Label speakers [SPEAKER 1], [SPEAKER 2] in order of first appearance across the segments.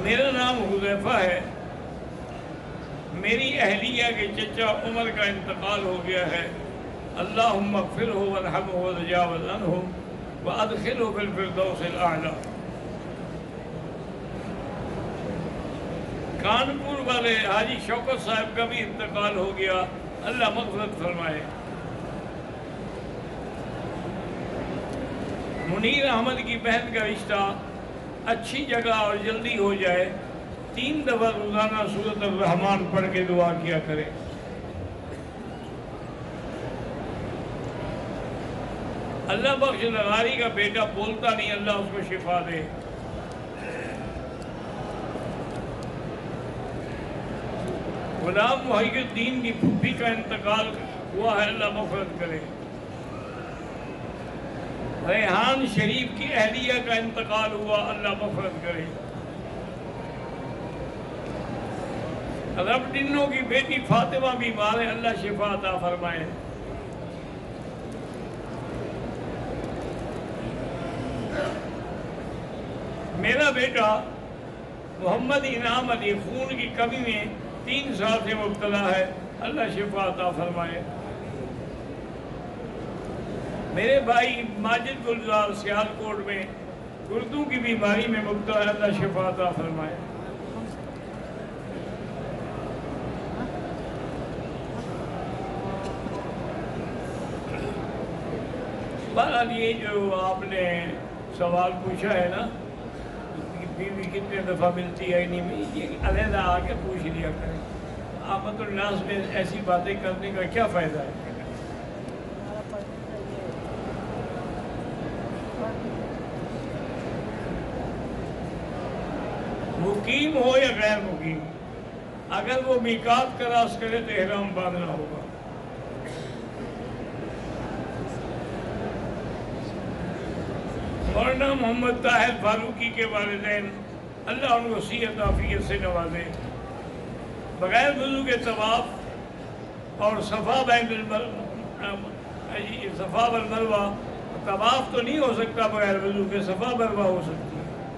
[SPEAKER 1] میرا نام حذیفہ ہے، میری اہلیہ کے چچا عمر کا انتقال ہو گیا ہے، اللہم اغفرہ وارحمہ وتجاوز عنہ وادخلہ فی الفردوس الاعلی۔ کانپور والے حاجی شوکت صاحب کا بھی انتقال ہو گیا، اللہ مغفرت فرمائے۔ منیر احمد کی بہن کا رشتہ اچھی جگہ اور جلدی ہو جائے، 3 دفعہ روزانہ سورۃ الرحمن پڑھ کے دعا کیا کرے۔ اللہ بخش لغاری کا بیٹا بولتا نہیں، اللہ اس کو شفا دے۔ غلام محی الدین کی پھوپھی کا انتقال ہوا ہے، اللہ مغفرت کرے۔ ریحان شریف کی اہلیہ کا انتقال ہوا، اللہ مغفرت کرے۔ رب ڈنوں کی بیٹی فاطمہ بیمار ہے، اللہ شفا عطا فرمائے۔ میرا بیٹا محمد انعام علی خون کی کمی میں 3 سال سے مبتلا ہے، اللہ شفا عطا فرمائے۔ میرے بھائی ماجد گلزار سیالکوٹ میں گردوں کی بیماری میں مبتلا ہے، اللہ شفا عطا فرمائے۔ بہرحال یہ جو آپ نے سوال پوچھا ہے نا، بیوی کتنے دفعہ ملتی ہے نہیں، یہ علیحدہ آ کے پوچھ لیا کریں۔ آمد الناس میں ایسی باتیں کرنے کا کیا فائدہ ہے؟ مقیم ہو یا غیر مقیم، اگر وہ میقات کراس کرے تو احرام باندھنا ہوگا۔ مولانا محمد طاہر فاروقی کے والدین اللہ ان کو صحت عافیت سے نوازے، بغیر وضو کے طواف اور صفا والمروہ، طواف تو نہیں ہو سکتا بغیر وضو کے، صفا مروہ ہو سکتی ہے۔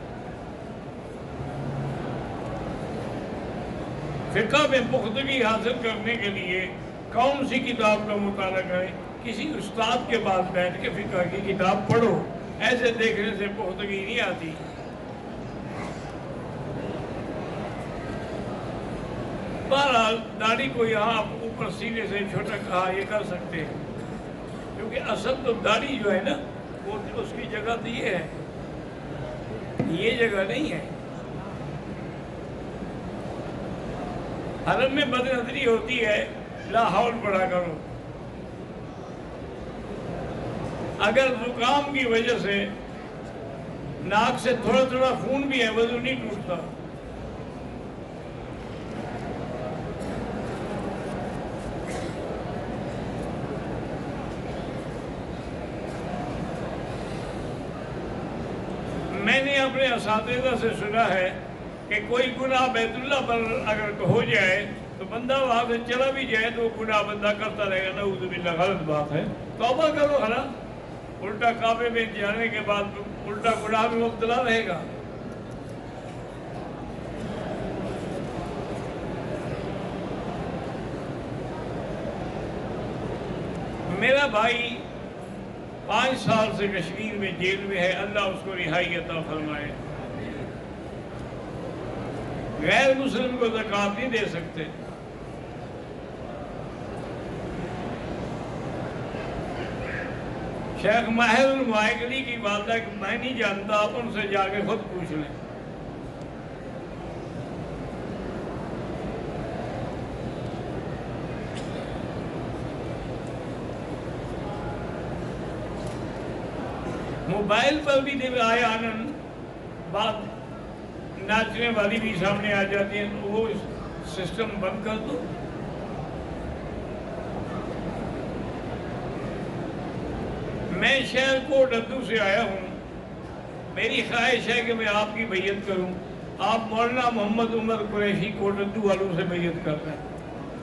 [SPEAKER 1] فقہ میں پختگی حاصل کرنے کے لیے کون سی کتاب کا مطالعہ کریں؟ کسی استاد کے پاس بیٹھ کے فقہ کی کتاب پڑھو، ایسے دیکھنے سے پختگی نہیں آتی۔ بہرحال داڑھی کو یہاں اوپر سینے سے چھوٹا کہا، یہ کر سکتے ہیں، کیونکہ اصل تو داڑھی جو ہے نا وہ اس کی جگہ تو یہ ہے، یہ جگہ نہیں ہے۔ حرم میں بد نظری ہوتی ہے، لا حول پڑھا کرو۔ اگر زکام کی وجہ سے ناک سے تھوڑا تھوڑا خون بھی ہے، وضو نہیں ٹوٹتا۔ میں نے اپنے اساتذہ سے سنا ہے کہ کوئی گناہ بیت اللہ پر اگر ہو جائے تو بندہ وہاں سے چلا بھی جائے تو وہ گناہ بندہ کرتا رہے گا، نعوذ باللہ، غلط بات ہے۔ توبہ کرو، ہے نا، الٹا کعبے میں جانے کے بعد الٹا گناہ میں مبتلا رہے گا۔ میرا بھائی 5 سال سے کشمیر میں جیل میں ہے، اللہ اس کو رہائی عطا فرمائے۔ غیر مسلم کو زکوٰۃ نہیں دے سکتے۔ شیخ ماہر المعائقلی کی والدہ کہ میں نہیں جانتا، آپ ان سے جا کے خود پوچھ لیں۔ موبائل پر بھی جب آیا آنند بات ناچنے والی بھی سامنے آ جاتی ہیں، تو وہ سسٹم بند کر دو۔ میں شہر کوٹ ادو سے آیا ہوں، میری خواہش ہے کہ میں آپ کی بیعت کروں۔ آپ مولانا محمد عمر قریشی کوٹ ادو والوں سے بیعت کر رہے ہیں۔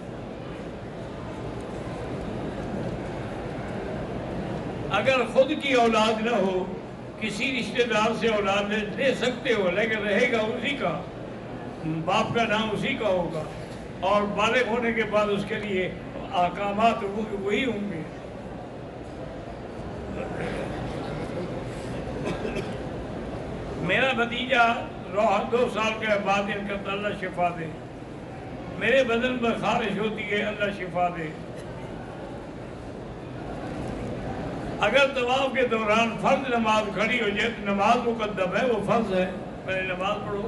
[SPEAKER 1] اگر خود کی اولاد نہ ہو، کسی رشتہ دار سے اولاد لے سکتے ہو، لیکن رہے گا اسی کا، باپ کا نام اسی کا ہوگا، اور بالغ ہونے کے بعد اس کے لیے احکامات وہی ہوں گے۔ میرا بھتیجا 2 سال کے بعد ان کا اللہ شفا دے، میرے بدن پر خارش ہوتی ہے، اللہ شفا دے۔ اگر طواف کے دوران فرض نماز کھڑی ہو جائے تو نماز مقدم ہے، وہ فرض ہے، پہلے نماز پڑھو۔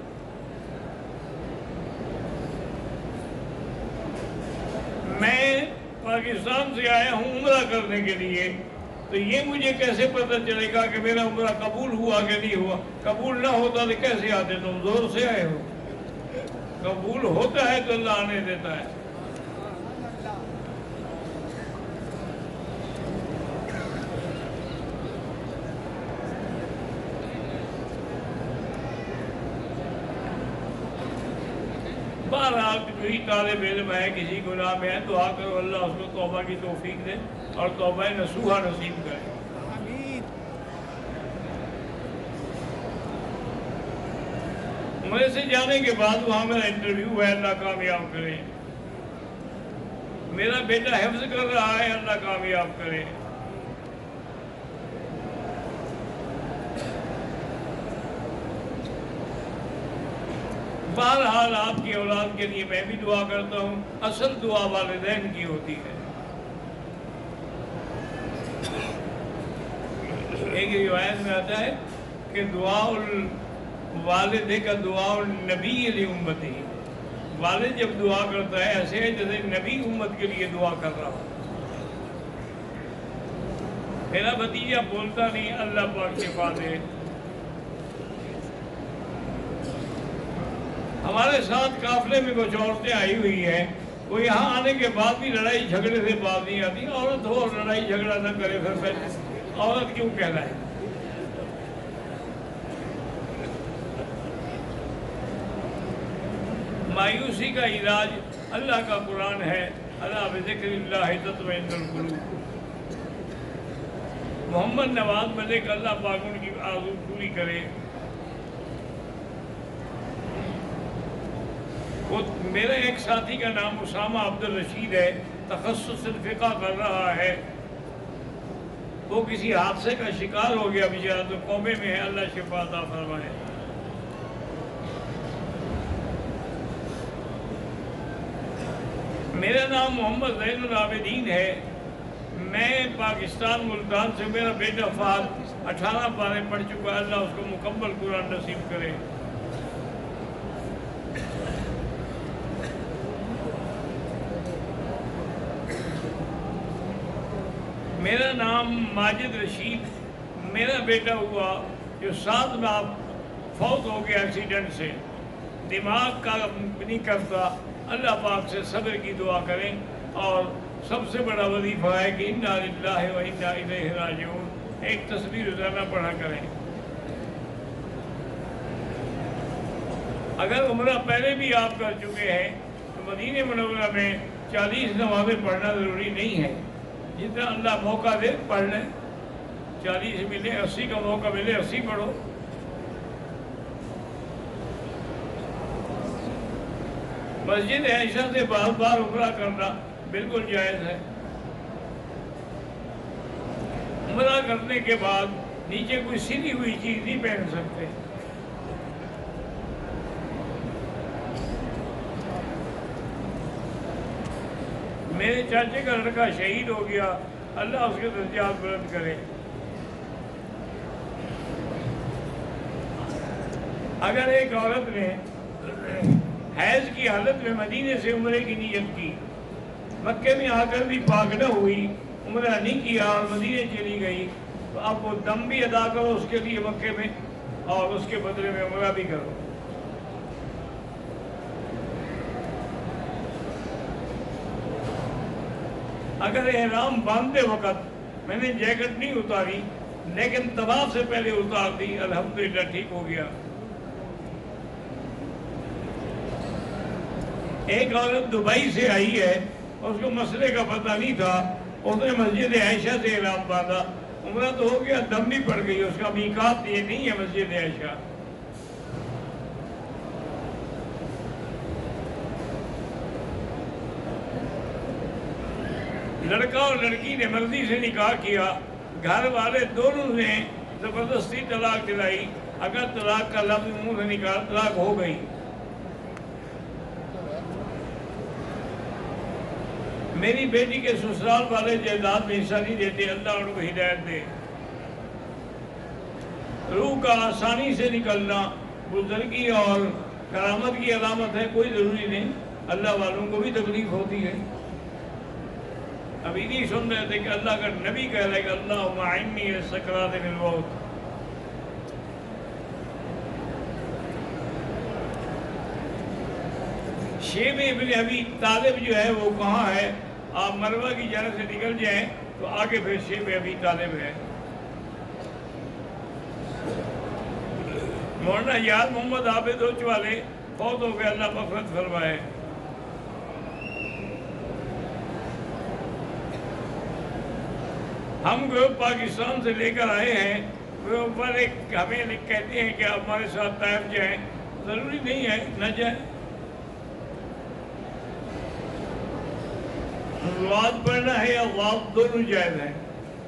[SPEAKER 1] میں پاکستان سے آیا ہوں عمرہ کرنے کے لیے، تو یہ مجھے کیسے پتہ چلے گا کہ میرا عمرہ قبول ہوا کہ نہیں ہوا؟ قبول نہ ہوتا تو کیسے آتے؟ تم زور سے آئے ہو۔ قبول ہوتا ہے تو اللہ آنے دیتا ہے۔ بہرحال کوئی طالب علم ہے کسی گناہ میں ہے، دعا کرو اللہ اس کو توبہ کی توفیق دے اور توبہ نصوحہ نصیب کرے۔ عمرے سے جانے کے بعد وہاں میرا انٹرویو ہے، اللہ کامیاب کرے۔ میرا بیٹا حفظ کر رہا ہے، اللہ کامیاب کرے۔ بہرحال آپ کی اولاد کے لیے میں بھی دعا کرتا ہوں۔ اصل دعا والدین کی ہوتی ہے۔ ایک روایت میں آتا ہے کہ دعا الوالد کا دعا النبی لامتی، والد جب دعا کرتا ہے ایسے ہے جیسے نبی امت کے لیے دعا کر رہا ہو۔ میرا بھتیجا بولتا نہیں، اللہ پاک شفا دے۔ ہمارے ساتھ قافلے میں کچھ عورتیں آئی ہوئی ہیں، وہ یہاں آنے کے بعد بھی لڑائی جھگڑے سے باز نہیں آتی۔ عورت ہو اور لڑائی جھگڑا نہ کرے پھر عورت کیوں کہلائے؟ مایوسی کا علاج اللہ کا قرآن ہے، الا بذکر اللہ تطمئن القلوب۔ محمد نواز ملک اللہ پاک ان کی آرزو پوری کرے۔ میرے ایک ساتھی کا نام اسامہ عبدالرشید ہے، تخصص الفقہ کر رہا ہے۔ وہ کسی حادثے کا شکار ہو گیا بیچارہ، تو کومے میں ہے، اللہ شفا عطا فرمائے۔ میرا نام محمد زین العابدین ہے، میں پاکستان ملتان سے، میرا بیٹا فہد 18 پارے پڑھ چکا ہے، اللہ اس کو مکمل قرآن نصیب کرے۔ میرا نام ماجد رشید، میرا بیٹا ہوا جو 7 ماہ فوت ہو گیا ایکسیڈنٹ سے، دماغ کا نہیں کرتا۔ اللہ پاک سے صبر کی دعا کریں، اور سب سے بڑا وظیفہ ہے کہ انا للہ و انا الیہ راجعون، ایک تسبیح روزانہ پڑھا کریں۔ اگر عمرہ پہلے بھی آپ کر چکے ہیں تو مدینہ منورہ میں 40 نمازیں پڑھنا ضروری نہیں ہے، جتنا اللہ موقع دے پڑھ لیں۔ 40 ملے، 80 کا موقع ملے 80 پڑھو۔ مسجد عائشہ سے بار بار عمرہ کرنا بالکل جائز ہے۔ عمرہ کرنے کے بعد نیچے کوئی سلی ہوئی چیز نہیں پہن سکتے۔ میرے چاچے کا لڑکا شہید ہو گیا، اللہ اس کے درجات بلند کرے۔ اگر ایک عورت نے حیض کی حالت میں مدینے سے عمرے کی نیت کی، مکے میں آ کر بھی پاک نہ ہوئی، عمرہ نہیں کیا اور مدینے چلی گئی، تو اب وہ دم بھی ادا کرو اس کے لیے مکے میں، اور اس کے بدلے میں عمرہ بھی کرو۔ اگر احرام باندھتے وقت میں نے جیکٹ نہیں اتاری لیکن طواف سے پہلے اتار دی، الحمدللہ ٹھیک ہو گیا۔ ایک عورت دبئی سے آئی ہے، اس کو مسئلے کا پتہ نہیں تھا، اس نے مسجد عائشہ سے احرام باندھا، عمرہ تو ہو گیا، دم بھی پڑ گئی، اس کا میقات یہ نہیں ہے مسجد عائشہ۔ لڑکا اور لڑکی نے مرضی سے نکاح کیا، گھر والے دونوں نے زبردستی طلاق دلائی، اگر طلاق کا لفظ منہ سے نکال طلاق ہو گئی۔ میری بیٹی کے سسرال والے جائیداد میں حصہ نہیں دیتے، اللہ ان کو ہدایت دے۔ روح کا آسانی سے نکلنا بزرگی اور کرامت کی علامت ہے، کوئی ضروری نہیں، اللہ والوں کو بھی تکلیف ہوتی ہے۔ ابھی نہیں سن رہے تھے کہ اللہ کا نبی کہہ رہے کہ اللہم اعنی سکرات الموت۔ شیب ابن ابی طالب جو ہے وہ کہاں ہے؟ آپ مروہ کی جانب سے نکل جائیں تو آگے پھر شیب ابی طالب ہے۔ مولانا یاد محمد عابد ہوچ والے فوت ہو گئے، اللہ مغفرت فرمائے۔ ہم گروپ پاکستان سے لے کر آئے ہیں، گروپ والے ہمیں کہتے ہیں کہ آپ ہمارے ساتھ طائف جائیں، ضروری نہیں ہے نہ جائیں، نماز پڑھنا ہے یا واقف دونوں جائز ہیں۔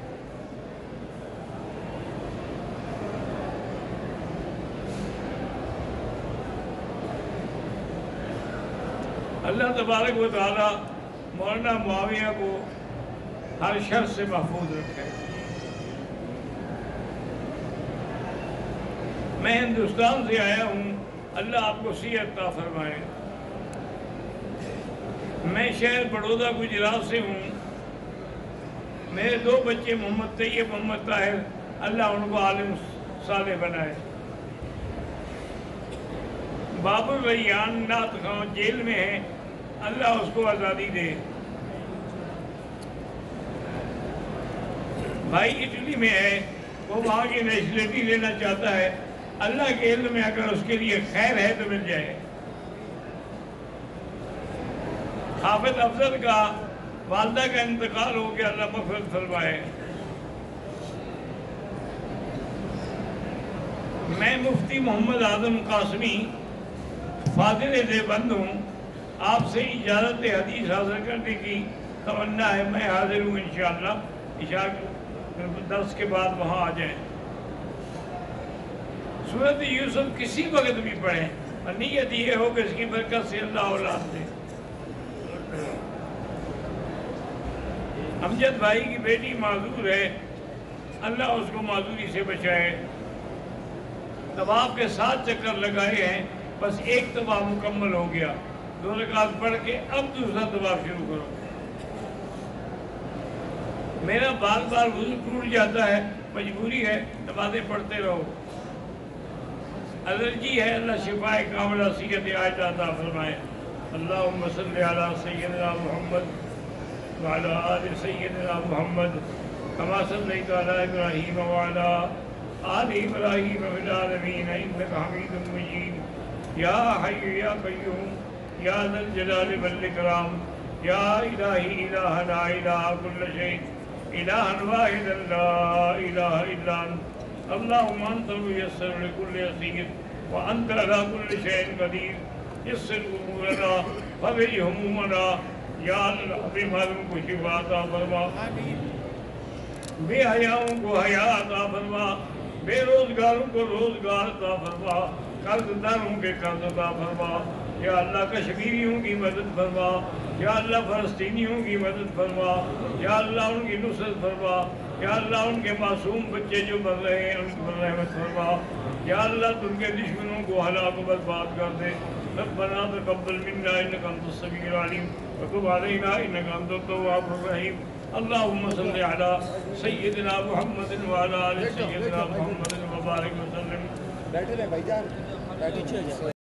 [SPEAKER 1] اللہ تبارک و تعالی مولانا معاویہ کو ہر شر سے محفوظ رکھے۔ میں ہندوستان سے آیا ہوں، اللہ آپ کو صحت عطا فرمائے۔ میں شہر بڑودہ گجرات سے ہوں، میرے 2 بچے محمد طیب محمد طاہر، اللہ ان کو عالم صالح بنائے۔ باب الریان نعت خان جیل میں ہے، اللہ اس کو آزادی دے۔ بھائی اٹلی میں ہے، وہ وہاں کی نیشنلٹی لینا چاہتا ہے، اللہ کے علم میں اگر اس کے لیے خیر ہے تو مل جائے۔ حافظ افضل کا والدہ کا انتقال ہو گیا، اللہ مغفرت فرمائے۔ میں مفتی محمد اعظم قاسمی فاضل دیوبند ہوں، آپ سے اجازت حدیث حاصل کرنے کی تمنا ہے، میں حاضر ہوں انشاءاللہ، عشاء درس کے بعد وہاں آ جائیں۔ سورۃ یوسف کسی وقت بھی پڑھیں، اور نیت یہ ہو کہ اس کی برکت سے اللہ اولاد دے۔ امجد بھائی کی بیٹی معذور ہے، اللہ اس کو معذوری سے بچائے۔ طواف کے 7 چکر لگائے ہیں، بس ایک طواف مکمل ہو گیا، 2 رکعت پڑھ کے اب دوسرا طواف شروع کرو۔ میرا بار بار وضو ٹوٹ جاتا ہے، مجبوری ہے، نمازیں پڑھتے رہو۔ الرجی ہے، اللہ شفائے کاملہ صحت عاجلہ عطا فرمائے۔ اللہم صلی علی سیدنا محمد وعلی آل سیدنا محمد کما صلیت علی ابراہیم وعلی آل ابراہیم فی العالمین انک حمید مجید۔ یا حی یا قیوم یا ذا الجلال والاکرام یا الہی الہ لا الہ کل شیء الہ واحد لا الہ الا انت اللہم انت الميسر لكل عسیر وانت على كل شیء قدیر یسر امورنا فرج ہمومنا، یا اللہ بے معلوم کو شفا عطا فرما، بے حیاؤں کو حیا عطا فرما، بے روزگاروں کو روزگار عطا فرما، قرض داروں کے قرض عطا فرما، یا اللہ کشمیریوں کی مدد فرما، یا اللہ فلسطینیوں کی مدد فرما، یا اللہ ان کی نصرت فرما، یا اللہ ان کے معصوم بچے جو مر رہے ہیں ان پر رحمت فرما، یا اللہ تم کے دشمنوں کو ہلاک و برباد کر دے۔ ربنا تقبل منا انک انت السمیع العلیم وتب علینا انک انت التواب الرحیم۔ اللہم صلی علی سیدنا محمد وعلی آل سیدنا محمد وبارک وسلم۔
[SPEAKER 2] بیٹھے رہے بھائی جان، بیٹھے